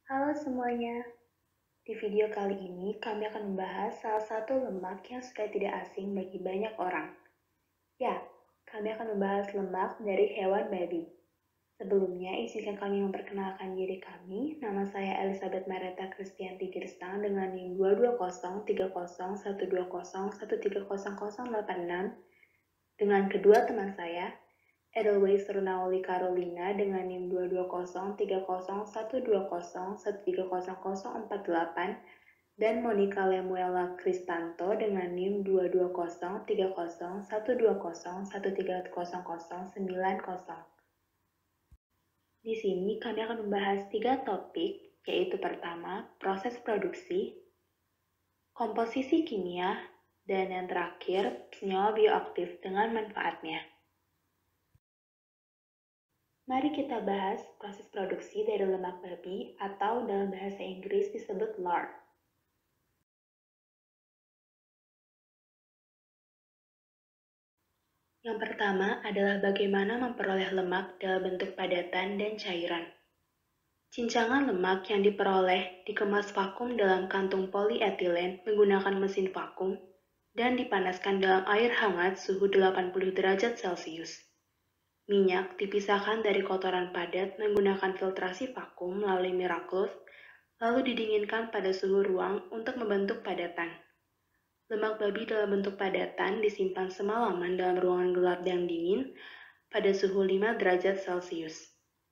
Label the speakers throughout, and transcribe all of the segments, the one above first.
Speaker 1: Halo semuanya, di video kali ini kami akan membahas salah satu lemak yang sudah tidak asing bagi banyak orang. Ya, kami akan membahas lemak dari hewan babi. Sebelumnya, izinkan kami memperkenalkan diri kami. Nama saya Elizabeth Mareta Kristianti Girsang dengan NIM 220301301300086 dengan kedua teman saya, Edelweiss Runaoli Carolina dengan NIM 220301301300048 dan Monica Lemuela Kristanto dengan NIM 220301301300090. Di sini kami akan membahas 3 topik, yaitu pertama, proses produksi, komposisi kimia, dan yang terakhir, senyawa bioaktif dengan manfaatnya. Mari kita bahas proses produksi dari lemak babi atau dalam bahasa Inggris disebut lard. Yang pertama adalah bagaimana memperoleh lemak dalam bentuk padatan dan cairan. Cincangan lemak yang diperoleh dikemas vakum dalam kantung polietilen menggunakan mesin vakum dan dipanaskan dalam air hangat suhu 80 derajat Celcius. Minyak dipisahkan dari kotoran padat menggunakan filtrasi vakum melalui Miraculous, lalu didinginkan pada suhu ruang untuk membentuk padatan. Lemak babi dalam bentuk padatan disimpan semalaman dalam ruangan gelap dan dingin pada suhu 5 derajat Celcius.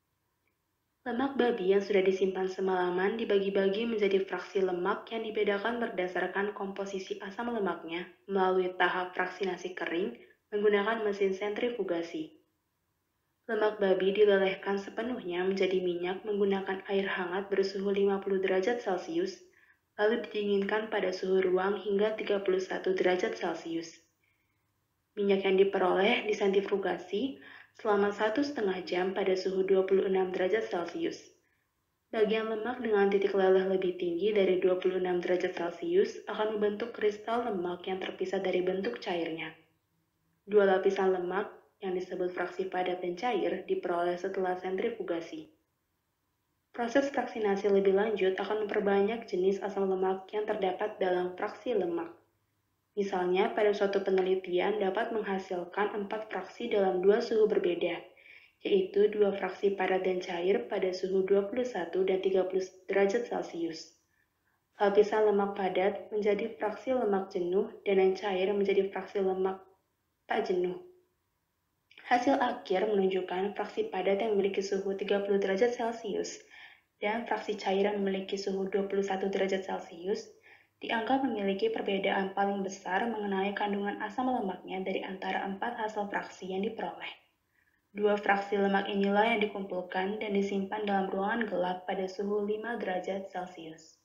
Speaker 1: Lemak babi yang sudah disimpan semalaman dibagi-bagi menjadi fraksi lemak yang dibedakan berdasarkan komposisi asam lemaknya melalui tahap fraksinasi kering menggunakan mesin sentrifugasi. Lemak babi dilelehkan sepenuhnya menjadi minyak menggunakan air hangat bersuhu 50 derajat Celcius, lalu didinginkan pada suhu ruang hingga 31 derajat Celcius. Minyak yang diperoleh disentrifugasi selama 1,5 jam pada suhu 26 derajat Celcius. Bagian lemak dengan titik leleh lebih tinggi dari 26 derajat Celcius akan membentuk kristal lemak yang terpisah dari bentuk cairnya. Dua lapisan lemak yang disebut fraksi padat dan cair diperoleh setelah sentrifugasi. Proses fraksinasi lebih lanjut akan memperbanyak jenis asam lemak yang terdapat dalam fraksi lemak. Misalnya, pada suatu penelitian dapat menghasilkan 4 fraksi dalam 2 suhu berbeda, yaitu 2 fraksi padat dan cair pada suhu 21 dan 30 derajat Celcius. Lapisan lemak padat menjadi fraksi lemak jenuh dan yang cair menjadi fraksi lemak tak jenuh. Hasil akhir menunjukkan fraksi padat yang memiliki suhu 30 derajat Celcius dan fraksi cair yang memiliki suhu 21 derajat Celcius dianggap memiliki perbedaan paling besar mengenai kandungan asam lemaknya dari antara 4 hasil fraksi yang diperoleh. 2 fraksi lemak inilah yang dikumpulkan dan disimpan dalam ruangan gelap pada suhu 5 derajat Celcius.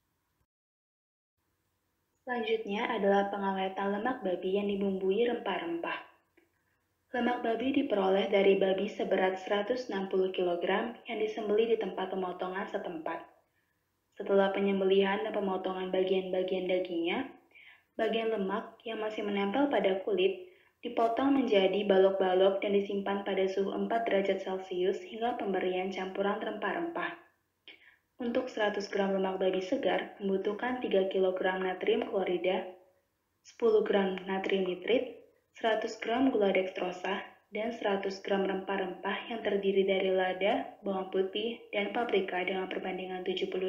Speaker 1: Selanjutnya adalah pengawetan lemak babi yang dibumbui rempah-rempah. Lemak babi diperoleh dari babi seberat 160 kg yang disembelih di tempat pemotongan setempat. Setelah penyembelihan dan pemotongan bagian-bagian dagingnya, bagian lemak yang masih menempel pada kulit dipotong menjadi balok-balok dan disimpan pada suhu 4 derajat Celcius hingga pemberian campuran rempah-rempah. Untuk 100 gram lemak babi segar membutuhkan 3 kg natrium klorida, 10 gram natrium nitrit, 100 gram gula dekstrosa, dan 100 gram rempah-rempah yang terdiri dari lada, bawang putih, dan paprika dengan perbandingan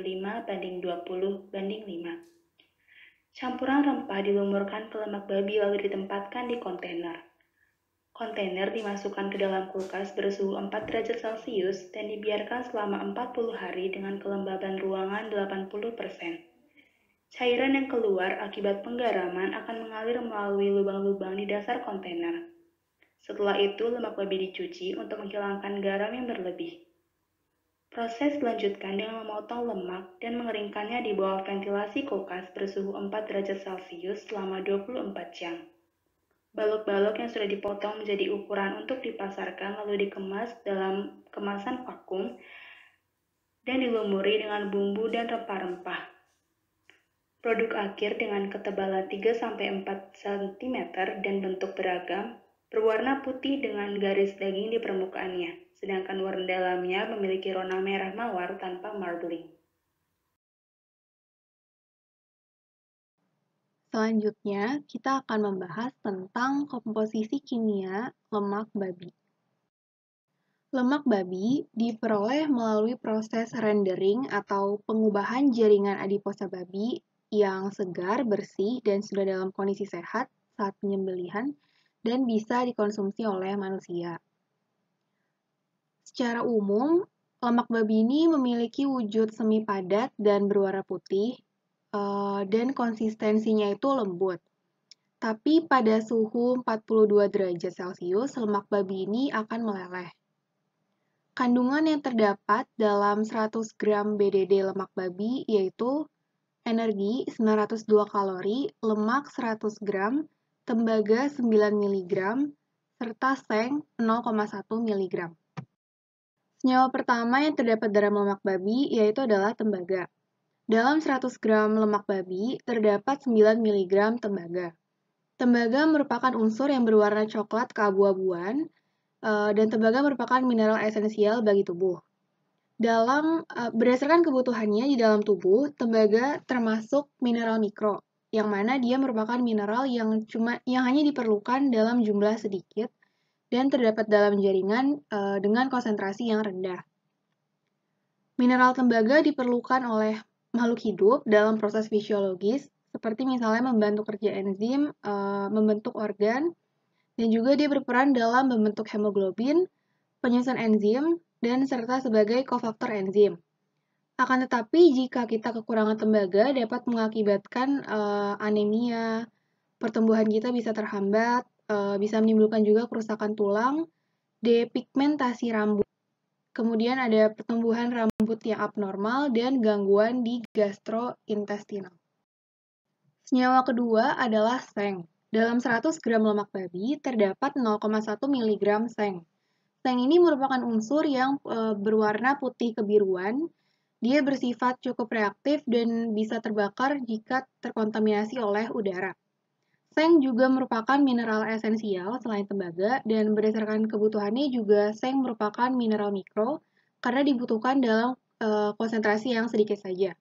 Speaker 1: 75:20:5. Campuran rempah dilumurkan ke lemak babi lalu ditempatkan di kontainer. Kontainer dimasukkan ke dalam kulkas bersuhu 4 derajat Celcius dan dibiarkan selama 40 hari dengan kelembaban ruangan 80%. Cairan yang keluar akibat penggaraman akan mengalir melalui lubang-lubang di dasar kontainer. Setelah itu, lemak babi dicuci untuk menghilangkan garam yang berlebih. Proses dilanjutkan dengan memotong lemak dan mengeringkannya di bawah ventilasi kulkas bersuhu 4 derajat Celcius selama 24 jam. Balok-balok yang sudah dipotong menjadi ukuran untuk dipasarkan lalu dikemas dalam kemasan vakum dan dilumuri dengan bumbu dan rempah-rempah. Produk akhir dengan ketebalan 3-4 cm dan bentuk beragam, berwarna putih dengan garis daging di permukaannya, sedangkan warna dalamnya memiliki warna merah mawar tanpa marbling.
Speaker 2: Selanjutnya, kita akan membahas tentang komposisi kimia lemak babi. Lemak babi diperoleh melalui proses rendering atau pengubahan jaringan adiposa babi yang segar, bersih, dan sudah dalam kondisi sehat saat penyembelihan dan bisa dikonsumsi oleh manusia. Secara umum, lemak babi ini memiliki wujud semi padat dan berwarna putih, dan konsistensinya itu lembut. Tapi pada suhu 42 derajat Celcius, lemak babi ini akan meleleh. Kandungan yang terdapat dalam 100 gram BDD lemak babi yaitu energi 902 kalori, lemak 100 gram, tembaga 9 mg, serta seng 0,1 mg. Senyawa pertama yang terdapat dalam lemak babi yaitu adalah tembaga. Dalam 100 gram lemak babi terdapat 9 mg tembaga. Tembaga merupakan unsur yang berwarna coklat keabu-abuan, dan tembaga merupakan mineral esensial bagi tubuh. Berdasarkan kebutuhannya di dalam tubuh, tembaga termasuk mineral mikro, yang mana dia merupakan mineral yang hanya diperlukan dalam jumlah sedikit dan terdapat dalam jaringan dengan konsentrasi yang rendah. Mineral tembaga diperlukan oleh makhluk hidup dalam proses fisiologis, seperti misalnya membantu kerja enzim, membentuk organ, dan juga dia berperan dalam membentuk hemoglobin, penyusun enzim, dan serta sebagai kofaktor enzim. Akan tetapi, jika kita kekurangan tembaga dapat mengakibatkan anemia, pertumbuhan kita bisa terhambat, bisa menimbulkan juga kerusakan tulang, depigmentasi rambut, kemudian ada pertumbuhan rambut yang abnormal, dan gangguan di gastrointestinal. Senyawa kedua adalah seng. Dalam 100 gram lemak babi terdapat 0,1 mg seng. Seng ini merupakan unsur yang berwarna putih kebiruan. Dia bersifat cukup reaktif dan bisa terbakar jika terkontaminasi oleh udara. Seng juga merupakan mineral esensial selain tembaga, dan berdasarkan kebutuhannya juga seng merupakan mineral mikro karena dibutuhkan dalam konsentrasi yang sedikit saja.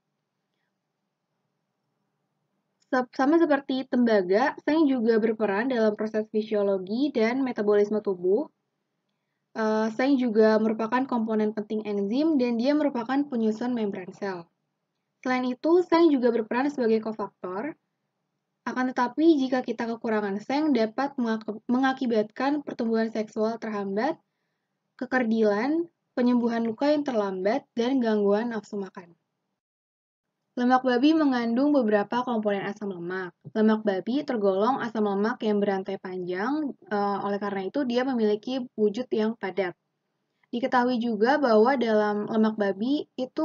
Speaker 2: Sama seperti tembaga, seng juga berperan dalam proses fisiologi dan metabolisme tubuh. Seng juga merupakan komponen penting enzim dan dia merupakan penyusun membran sel. Selain itu, seng juga berperan sebagai kofaktor. Akan tetapi, jika kita kekurangan seng dapat mengakibatkan pertumbuhan seksual terhambat, kekerdilan, penyembuhan luka yang terlambat, dan gangguan nafsu makan. Lemak babi mengandung beberapa komponen asam lemak. Lemak babi tergolong asam lemak yang berantai panjang, oleh karena itu dia memiliki wujud yang padat. Diketahui juga bahwa dalam lemak babi itu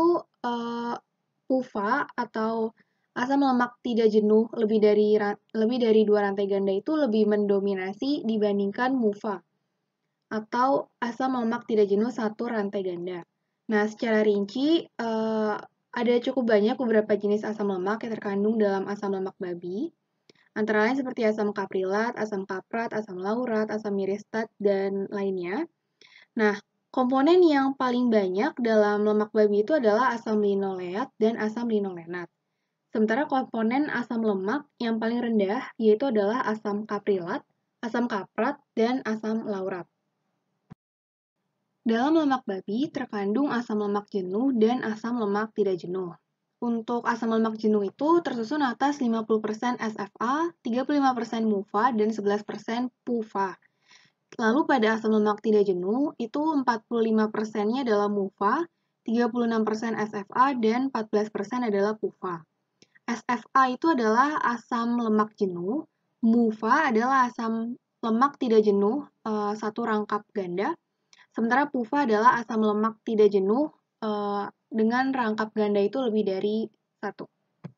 Speaker 2: PUFA atau asam lemak tidak jenuh lebih dari 2 rantai ganda itu lebih mendominasi dibandingkan MUFA atau asam lemak tidak jenuh 1 rantai ganda. Nah, secara rinci ada cukup banyak beberapa jenis asam lemak yang terkandung dalam asam lemak babi, antara lain seperti asam kaprilat, asam kaprat, asam laurat, asam miristat, dan lainnya. Nah, komponen yang paling banyak dalam lemak babi itu adalah asam linoleat dan asam linolenat. Sementara komponen asam lemak yang paling rendah yaitu adalah asam kaprilat, asam kaprat, dan asam laurat. Dalam lemak babi terkandung asam lemak jenuh dan asam lemak tidak jenuh. Untuk asam lemak jenuh itu tersusun atas 50% SFA, 35% MUFA, dan 11% PUFA. Lalu pada asam lemak tidak jenuh, itu 45%-nya adalah MUFA, 36% SFA, dan 14% adalah PUFA. SFA itu adalah asam lemak jenuh, MUFA adalah asam lemak tidak jenuh, satu rangkap ganda, sementara PUFA adalah asam lemak tidak jenuh dengan rangkap ganda itu lebih dari 1.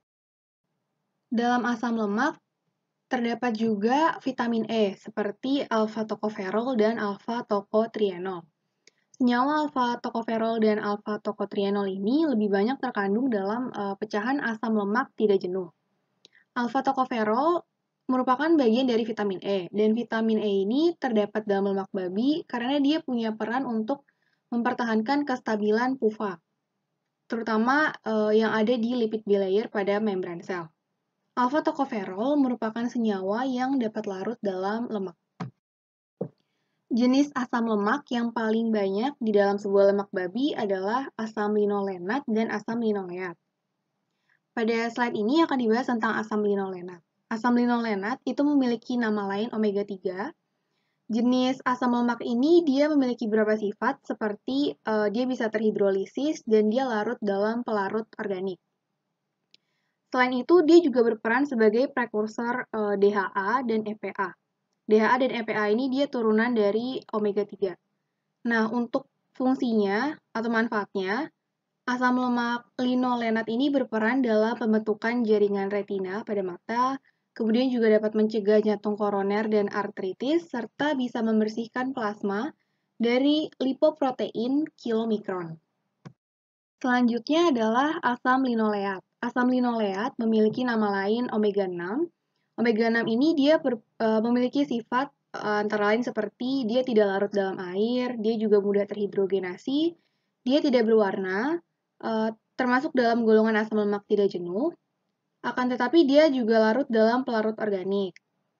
Speaker 2: Dalam asam lemak terdapat juga vitamin E seperti alfa-tokoferol dan alfa-tokotrienol. Senyawa alfa-tokoferol dan alfa-tokotrienol ini lebih banyak terkandung dalam pecahan asam lemak tidak jenuh. Alfa-tokoferol merupakan bagian dari vitamin E, dan vitamin E ini terdapat dalam lemak babi karena dia punya peran untuk mempertahankan kestabilan PUFA, terutama yang ada di lipid bilayer pada membran sel. Alfa tokoferol merupakan senyawa yang dapat larut dalam lemak. Jenis asam lemak yang paling banyak di dalam sebuah lemak babi adalah asam linolenat dan asam linoleat. Pada slide ini akan dibahas tentang asam linolenat. Asam linolenat itu memiliki nama lain omega 3. Jenis asam lemak ini dia memiliki beberapa sifat seperti dia bisa terhidrolisis dan dia larut dalam pelarut organik. Selain itu, dia juga berperan sebagai prekursor DHA dan EPA. DHA dan EPA ini dia turunan dari omega 3. Nah, untuk fungsinya atau manfaatnya, asam lemak linolenat ini berperan dalam pembentukan jaringan retina pada mata, kemudian juga dapat mencegah jantung koroner dan artritis, serta bisa membersihkan plasma dari lipoprotein kilomikron. Selanjutnya adalah asam linoleat. Asam linoleat memiliki nama lain omega 6. Omega 6 ini dia memiliki sifat antara lain seperti dia tidak larut dalam air, dia juga mudah terhidrogenasi, dia tidak berwarna, termasuk dalam golongan asam lemak tidak jenuh, akan tetapi dia juga larut dalam pelarut organik.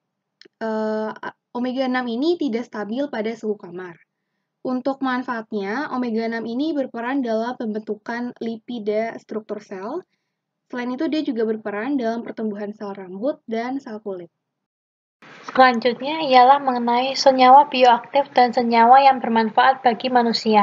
Speaker 2: Omega 6 ini tidak stabil pada suhu kamar. Untuk manfaatnya, omega 6 ini berperan dalam pembentukan lipida struktur sel. Selain itu, dia juga berperan dalam pertumbuhan sel rambut dan sel kulit.
Speaker 3: Selanjutnya ialah mengenai senyawa bioaktif dan senyawa yang bermanfaat bagi manusia.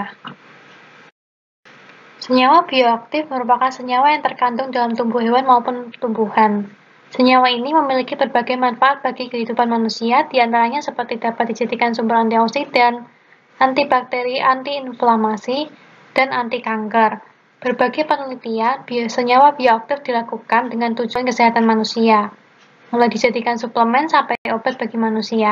Speaker 3: Senyawa bioaktif merupakan senyawa yang terkandung dalam tumbuh hewan maupun tumbuhan. Senyawa ini memiliki berbagai manfaat bagi kehidupan manusia, diantaranya seperti dapat dijadikan sumber antioksidan, antibakteri, antiinflamasi, dan anti kanker. Berbagai penelitian senyawa bioaktif dilakukan dengan tujuan kesehatan manusia, mulai dijadikan suplemen sampai obat bagi manusia.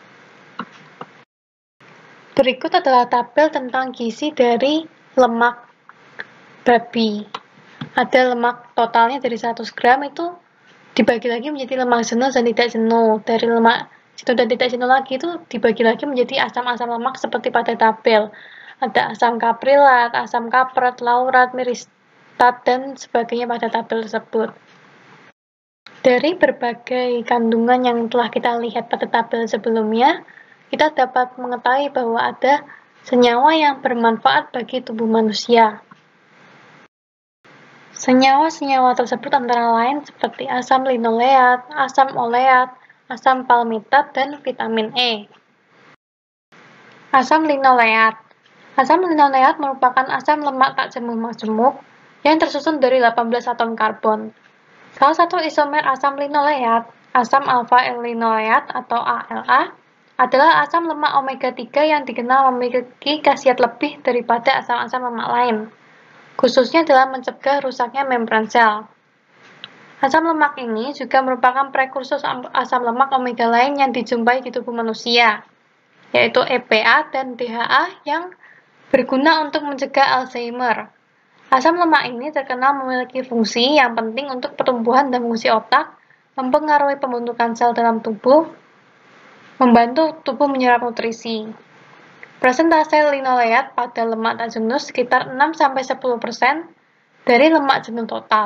Speaker 3: Berikut adalah tabel tentang gizi dari lemak babi. Ada lemak totalnya dari 100 gram itu dibagi lagi menjadi lemak jenuh dan tidak jenuh. Dari lemak jenuh dan tidak jenuh lagi itu dibagi lagi menjadi asam-asam lemak seperti pada tabel. Ada asam kaprilat, asam kaprat, laurat, miristat, dan sebagainya pada tabel tersebut. Dari berbagai kandungan yang telah kita lihat pada tabel sebelumnya, kita dapat mengetahui bahwa ada senyawa yang bermanfaat bagi tubuh manusia. Senyawa-senyawa tersebut antara lain seperti asam linoleat, asam oleat, asam palmitat, dan vitamin E. Asam linoleat. Asam linoleat merupakan asam lemak tak jemuk-majemuk yang tersusun dari 18 atom karbon. Salah satu isomer asam linoleat, asam alfa-linoleat atau ALA, adalah asam lemak omega 3 yang dikenal memiliki khasiat lebih daripada asam-asam lemak lain, khususnya dalam mencegah rusaknya membran sel. Asam lemak ini juga merupakan prekursor asam lemak omega lain yang dijumpai di tubuh manusia, yaitu EPA dan DHA yang berguna untuk mencegah Alzheimer. Asam lemak ini terkenal memiliki fungsi yang penting untuk pertumbuhan dan fungsi otak, mempengaruhi pembentukan sel dalam tubuh, membantu tubuh menyerap nutrisi. Persentase linoleat pada lemak tak jenuh sekitar 6-10% dari lemak jenuh total.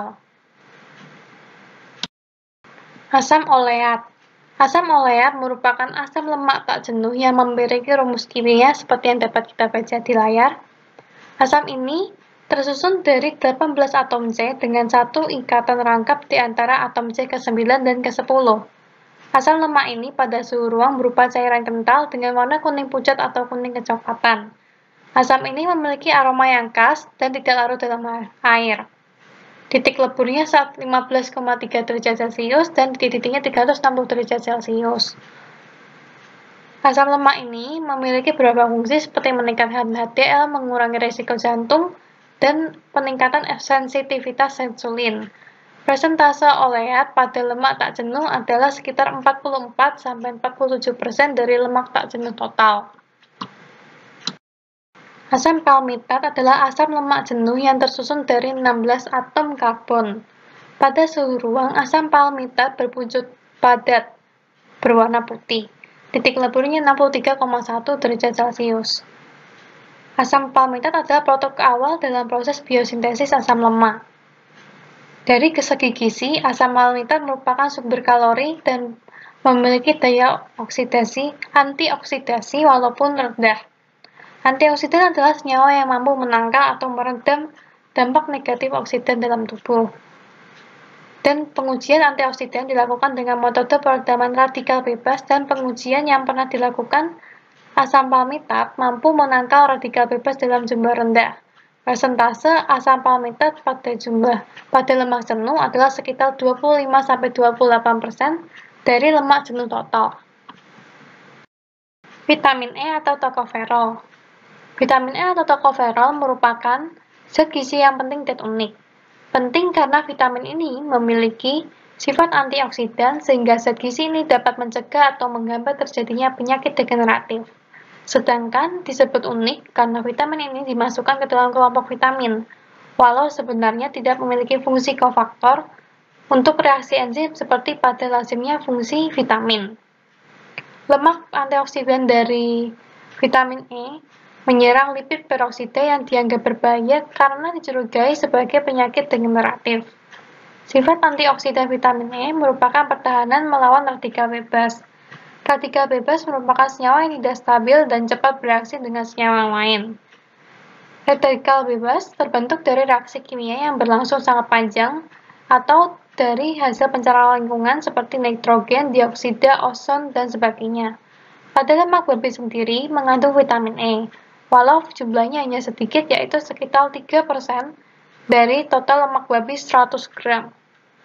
Speaker 3: Asam oleat. Asam oleat merupakan asam lemak tak jenuh yang memiliki rumus kimia seperti yang dapat kita baca di layar. Asam ini tersusun dari 18 atom C dengan satu ikatan rangkap di antara atom C ke-9 dan ke-10. Asam lemak ini pada suhu ruang berupa cairan kental dengan warna kuning pucat atau kuning kecoklatan. Asam ini memiliki aroma yang khas dan tidak larut dalam air. Titik leburnya saat 15,3 derajat Celcius dan titik-titiknya 360 derajat Celcius. Asam lemak ini memiliki beberapa fungsi seperti meningkatkan HDL, mengurangi risiko jantung, dan peningkatan sensitivitas insulin. Persentase oleat pada lemak tak jenuh adalah sekitar 44-47% dari lemak tak jenuh total. Asam palmitat adalah asam lemak jenuh yang tersusun dari 16 atom karbon. Pada suhu ruang, asam palmitat berwujud padat, berwarna putih. Titik leburnya 63,1 derajat Celcius. Asam palmitat adalah produk awal dalam proses biosintesis asam lemak. Dari segi gizi, asam palmitat merupakan sumber kalori dan memiliki daya antioksidasi walaupun rendah. Antioksidan adalah senyawa yang mampu menangkal atau meredam dampak negatif oksidan dalam tubuh. Dan pengujian antioksidan dilakukan dengan metode peredaman radikal bebas, dan pengujian yang pernah dilakukan asam palmitat mampu menangkal radikal bebas dalam jumlah rendah. Persentase asam palmitat pada lemak jenuh adalah sekitar 25–28% dari lemak jenuh total. Vitamin E atau tokoferol. Vitamin E atau tokoferol merupakan zat gizi yang penting dan unik. Penting karena vitamin ini memiliki sifat antioksidan sehingga zat gizi ini dapat mencegah atau menghambat terjadinya penyakit degeneratif. Sedangkan disebut unik karena vitamin ini dimasukkan ke dalam kelompok vitamin, walau sebenarnya tidak memiliki fungsi kofaktor untuk reaksi enzim seperti pada lazimnya fungsi vitamin. Lemak antioksidan dari vitamin E menyerang lipid peroksida yang dianggap berbahaya karena dicurigai sebagai penyakit degeneratif. Sifat antioksidan vitamin E merupakan pertahanan melawan radikal bebas. Radikal bebas merupakan senyawa yang tidak stabil dan cepat bereaksi dengan senyawa lain. Radikal bebas terbentuk dari reaksi kimia yang berlangsung sangat panjang atau dari hasil pencemaran lingkungan seperti nitrogen, dioksida, ozon, dan sebagainya. Pada lemak babi sendiri mengandung vitamin E, walau jumlahnya hanya sedikit, yaitu sekitar 3% dari total lemak babi 100 gram.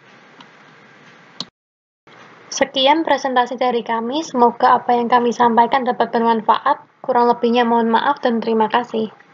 Speaker 3: Sekian presentasi dari kami, semoga apa yang kami sampaikan dapat bermanfaat. Kurang lebihnya mohon maaf dan terima kasih.